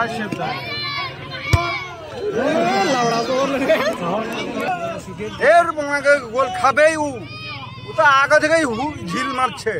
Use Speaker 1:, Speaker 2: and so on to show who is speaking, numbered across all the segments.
Speaker 1: এর মনে গোল খাবে ওটা আগে থেকেই ঝিল মারছে।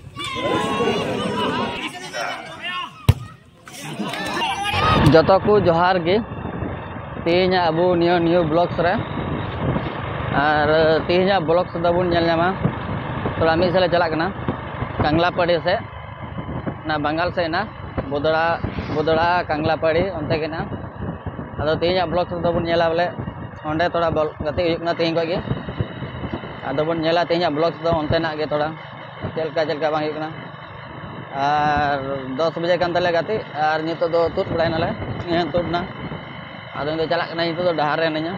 Speaker 2: যত কো জোহার গে তেহኛ আবু নিউ ব্লগস রে আর তেहኛ ब्लॉग्स दबुन नेल नामा थोड़ा मिद सेले चला कना कांगलापाड़ी से ना बंगाल से ना बोदड़ा कांगलापाड़ी अंते के ना अदो तेहኛ ब्लॉग्स दबुन नेला बोले ओंडे थोड़ा बॉल गति हुयना तेहñ को गे अदो बन नेला तेहኛ ब्लॉग्स दो अंते ना गे थोड़ा चलका बांग हुयना और 10 बजे कान तले गति और नितो दो तुद बड़ाय नाले तुद ना अदो इं चला कना नितो दो डहार रे नኛ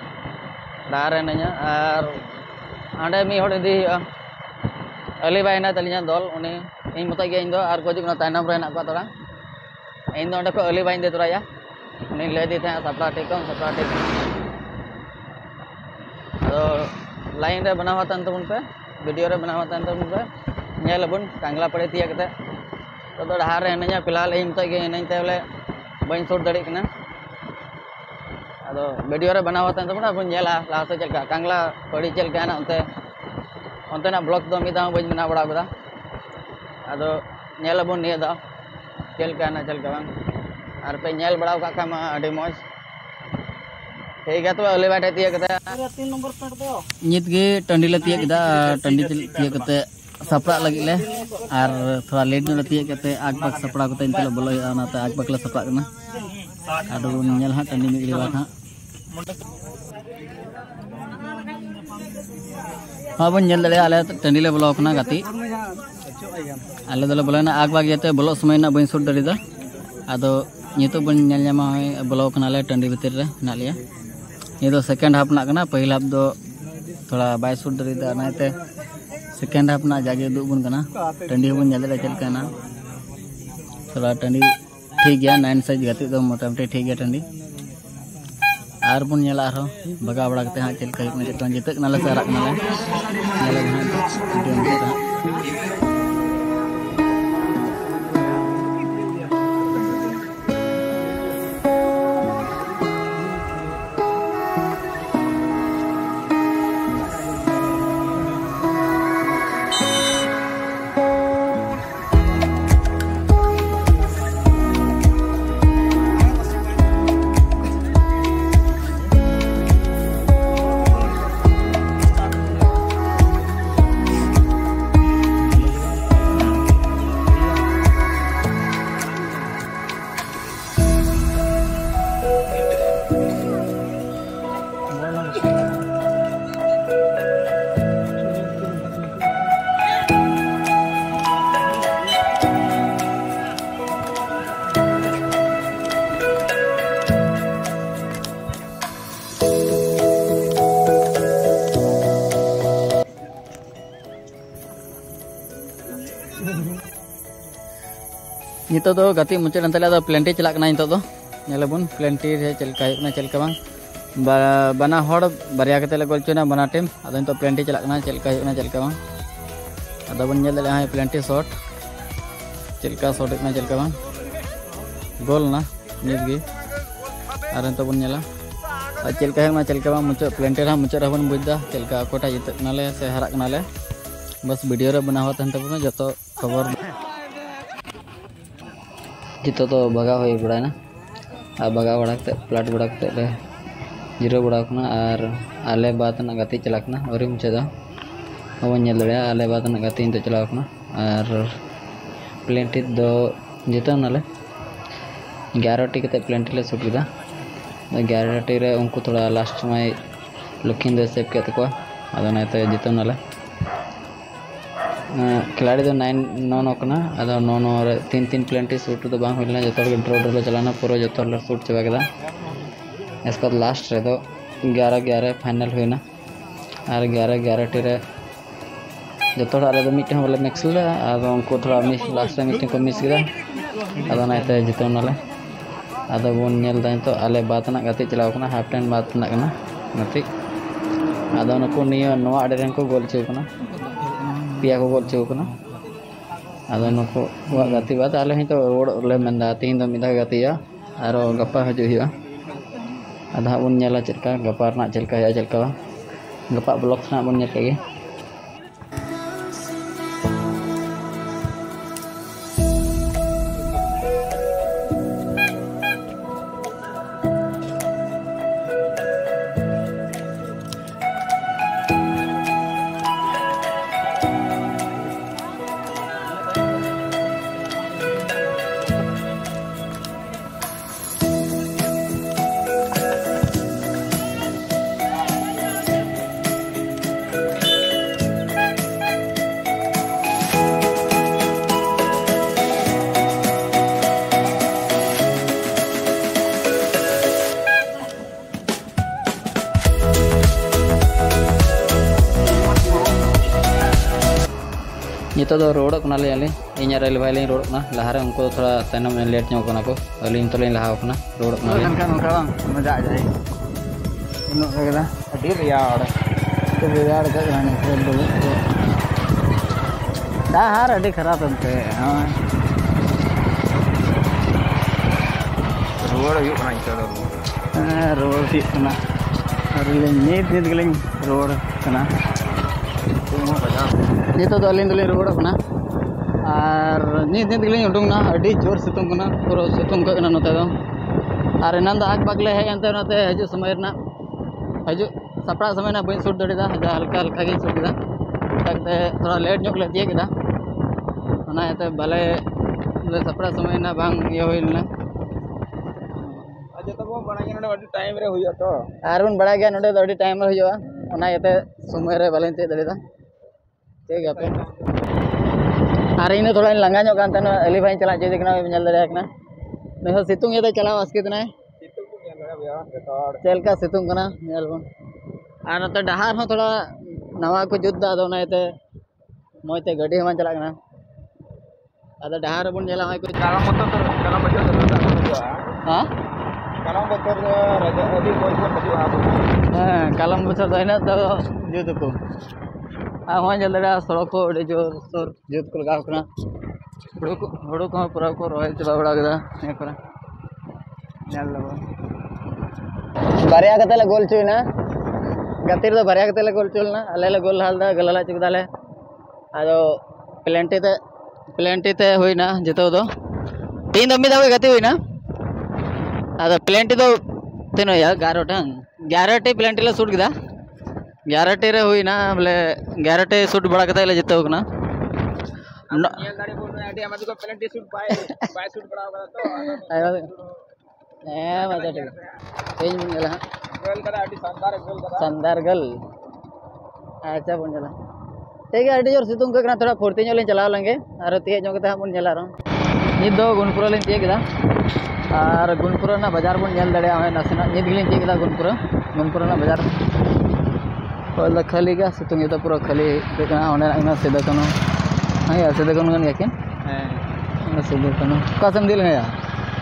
Speaker 2: और आंडे मी हड़ इदी अली बायना तलिया दल उनी इन मत गे इन दो और को जुगना तायनम रे ना को तोड़ा इन दो अंडे को अली बाइन दे तोराया उनी ले दी थे सपरा ठीक अदो लाइन रे बनावा तन तबुन पे वीडियो रे बनावा तन तबुन पे नेल बुन कांगलापाड़ी तिया कते तो डहार रे नኛ फिलहाल इन मत गे इन ते बोले बइन शूट दड़ी कना अदो वीडियो रे बनावा तन तबुन अपन नेला लास्ट चलका कांगलापाड़ी चलका ना अंते ना ब्लॉग दो मिदा बइन बना बड़ा कदा अदो नेल बुन निया दा चलका बांग और पे नेल बड़ा का कामा अडी मौज ठीक है तो अले बाटे तिया कते 3 नंबर पेट दो नित गे टंडी ले तिया कदा टंडी तिया कते सपड़ा लगी ले और थोड़ा लेट न तिया कते आग पाक सपड़ा कते इंतला बोलो ना ते आग पाक ले सपड़ा कना अदो नेल हा टंडी मिगली बात हा हाँ बन नेल दले आले टंडी ले बोलो कना गति आले दले बोलो ना आग पाक येते बोलो समय ना बइन शूट दड़ी दा अदो नितो बन नेल ᱧᱟᱢᱟ बोलो कना ले टंडी भीतर रे ना लिया ये तो सेकंड हाफ ना कना पहिला हाफ दो थोड़ा बाय शूट दड़ी दा नाते सेकंड हाफ ना जागे दु बुन कना टंडी बुन नेल दे चल कना थोड़ा टंडी ठीक गया 9 साइज गति दो मोटामोटी ठीक गया टंडी आर बुन नेला आरो बगा बड़ा कते हा चल कय चल जितक नाले सारा नाले नेला हा नितो दो गति मुचाद अंतले दो प्लेंटी चला कना नितो दो नेलबुन प्लेंटी रे चलका हुयना चलका बांग बना हड़ बारिया कते ले गोल चुना बना टीम अदो नितो प्लेंटी चला कना चलका हुयना चलका बांग अदो बन नेल दले हाय प्लेंटी शॉट चलका शॉट हुयना चलका बांग गोल ना नित गे आर नितो बन नेला चलका हुयना चलका बांग मुचाद प्लेंटी रा मुचाद रा बन बुझदा चलका कोटा जितक नाले से हराक नाले बस वीडियो रे बनावा तन तबुन जतो खबर जितो तो भगा हो बड़ा ना और भगा बड़ा प्लाट बड़ा ले जीरो बड़ा और आले बात ना गति चलाकना और मुचादा अब दे आले बात ना गति चलावना और प्लेंटी दो जितो नाले 11 टी कते प्लेंटी ले शूट किदा 11 टी रे उनको थोड़ा लास्ट समय लुकिंग दे सेव के तको अदो नाते जितो नाले खिलाड़ी दो 9 कना अदो 9 रे 3 प्लेंटी शूट तो बांग होइलना जतो ड्रॉ चलाना पूरा जतो शूट चबा केदा इसके बाद लास्ट रे दो 11 फाइनल होइना और 11 टी रे जतो आले दो मिटे बोले मैक्सल अदो उनको थोड़ा मिस लास्ट रे मिटे को मिस केदा अदो नाते जितो नाले अदो बोन नेल दाइन तो आले बात ना गति चलाव कना हाफ टाइम बात ना कना गति अदो नको नियो नवा आडे रेन को गोल चो कना पिया को गोल चो कना अदो नको गति बात आले ही तो रोड ले मेंदा तीन दो मिदा गतिया aro gapa haju hiya ada bun nyala cerka gapa nak cerka ya cerka gapa blok nak bun nyet kage itu do road kena le inya rail vai road na lahare unko thoda tanam late nyok kana ko alin to lain lahaw kana road kena kan kan maja a jaye ino kagala adi riyad to riyad ka gane phone do da har adi kharab ante ha road yu kana ito do road ti kana arle nit giling road kana itu tuh alin tulen road kena, nit giling udung na, adi jor situng kena, pura situng ke kena nota dong, nanda ag bagle hai ante nota haju samay na, haju sapra samay na bain shoot dari dah, aja halka halka gini shoot kita, takte thoda late nyok late kita, mana itu balai sapra samay na bang ya hoil na,
Speaker 1: aja tuh mau bananya nada ada time re huya to,
Speaker 2: arun bada gaya nada ada time re huya, mana itu samay re balai ente dari dah. ठीक है पे अरे इन्हें थोड़ा इन लंगा joke Ananth Eli भाई चला चाहिए देखना भी चल रहा है ना नहीं सितुंग ये तो चला वास कितना है
Speaker 1: सितुंग को क्या भैया रिकॉर्ड
Speaker 2: चल का सितुंग करना यार बन आना तो डहार हो थोड़ा नवा को जुद्दा दो ना ये तो मोइते गड्डी हम चला करना अदा डहार बन चला है कुछ
Speaker 1: kalau motor kalau bocor terus
Speaker 2: हाँ
Speaker 1: kalau bocor raja tadi bocor tadi apa
Speaker 2: हाँ कलम बचर तो है ना तो जुद को वहाँ जल रहा सड़क को जो जुद को लगा करना हड़ू को पूरा को रोहे चला बड़ा गदा ये करा चल लो बारिया कते गोल चुई ना गतिर तो बारिया कते गोल चुल ना अले गोल हाल दा गलला चुकदाले आदो प्लेंटी ते हुई ना जितो दो तीन दम्मी दा गति हुई ना आदो प्लेंटी तो तीनो या 11 टी प्लेंटी ले सूट गदा 11 टी रे हुई ना बोले 11 टी सूट बड़ा कते ले जितो ना
Speaker 1: ये गाड़ी बोल रहे हैं आंटी हमारे को प्लेंटी सूट बाय सूट बड़ा होगा तो
Speaker 2: मजा ठीक तेज बन गया
Speaker 1: गोल करा आंटी गोल करा
Speaker 2: शानदार गल अच्छा बन गया ठीक है आंटी जोर सितुंग का थोड़ा फुर्ती जो चला लेंगे और तीज जो हम बन चला रहा नित दो गुणपुरा लें तीज और गुणपुरा ना बाजार बन जल दड़े नासेना नित गिलें तीज गुणपुरा ना बाजार खाली गया सितुंग तो पूरा खाली देखना सीधा कनो हाँ यार सीधा कनो गन याकिन हाँ सीधा कनो कसम दिल है यार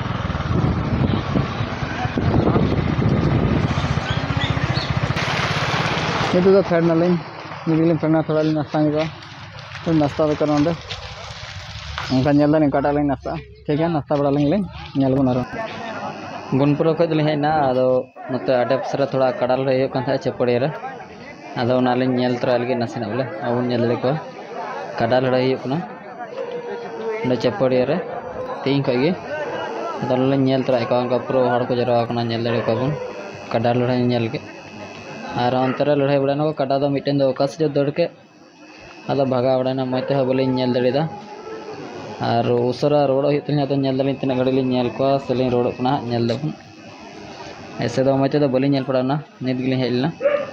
Speaker 2: itu tuh karena lain nyilin pernah थोड़ा lain नाश्ता juga तो नाश्ता तो करना दे उनका nyala nih kata lain नाश्ता ठीक है नाश्ता बड़ा lain nyala benar गुणपुर को जल्दी है ना आदो नते अडेप सरा थोड़ा कड़ाल रहे हो कंधा चपड़े रे आदो नाले nyal तरह लगे नसी ना बोले अब nyal लेको कड़ाल रहे हो ना न चपड़े रे तीन कहीं आदो नाले nyal तरह का उनका प्रो हर को जरा अपना nyal लेको अपन कड़ाल रहे nyal के और अंतर लड़ाई बड़ा को कटा दो मिटेन दो कस जो दौड़ के अदा भागा बड़ा मत बोले नेल दड़ा और उसरा रोड होती तो नेल दाली तीन घड़ी नेल को सली रोडना नेल दबन ऐसे दो मत तो बली नेल पड़ाना नित गिली हेलना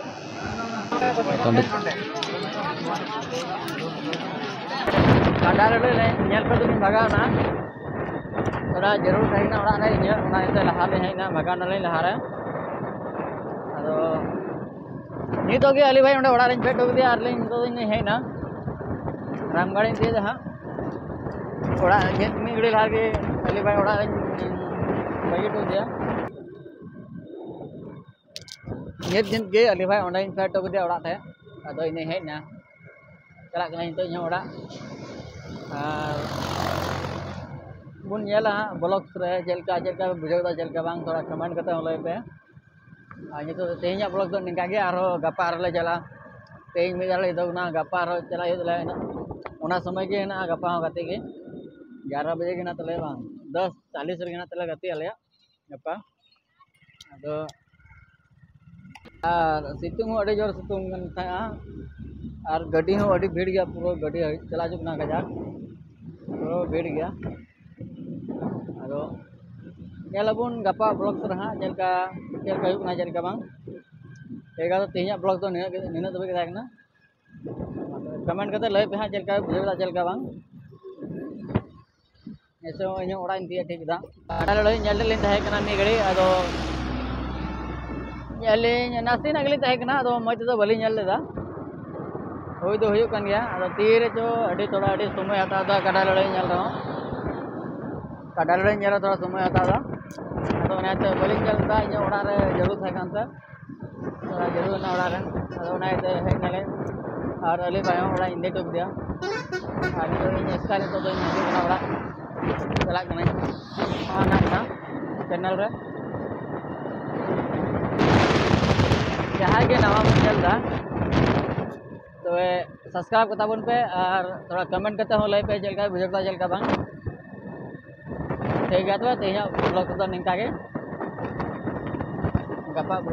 Speaker 2: कटा नेल पे भागा थोड़ा जरूर कहीं लहा लेना भागा लहा रहे नित के अली भाई ओड़ा फेट हो गया हेना रामगढ़ तीज हाँ ओड़ा मिड घड़ी लहा के अली भाई ओड़ा बगी हो गया नित के अली भाई ओड़ा फेट हो गया ओड़ा थे अद इन हेना चला ओड़ा बुन नेला ब्लॉग्स रे चलका बुझेदा चलका बांग थोड़ा कमेंट करते लय पे नितो तेहኛ ब्लॉग दो निका गे आरो गप्पा आरो ले चला तेज में जाले दगना गप्पा आरो चला ले ओना समय के ना गप्पा हो गते के 11 बजे के ना तले बांग 10:40 रे ना तले गते आले गप्पा अदो और सितुंग हो अड़ी जोर सितुंग था और गड्डी हो अड़ी भीड़ गया पूरा गड्डी चला चुकना कजा पूरा भीड़ गया अदो नेलाबुन गप्पा ब्लॉग रहा चलका चलका चलका बांग तेगा तो तेहኛ ब्लॉग तो निना तबे के थाकना कमेंट करते लय पे हां चलका बुझेदा चलका बांग ऐसे इन ओड़ा इंतिया ठीक दा आडा लय नेल ले थाहे कना मी घड़ी अदो नेलिन नासी नगली थाहे कना अदो मज तो बली नेल लेदा होय दो होय कन गया अदो तीरे जो अडी थोड़ा अडी समय हता दा काडा लय नेल रहो काडा लय नेल थोड़ा समय हता दा अदो नाते बली नेल दा इन ओड़ा रे जरूर थाहे कानता थोड़ा जरूर ना ओड़ा रे अदो नाते हे नले और अली बायो ओड़ा इंदे टुक दिया और इन स्काले तो इन ना ओड़ा चला कने ना चैनल रे जहाँ के नवा चल दा तो सब्सक्राइब करता बन पे और थोड़ा कमेंट करते हो लय पे चलका बुझता चलका बांग ठीक है तो तेहኛ ब्लॉग तो निका के गप्पा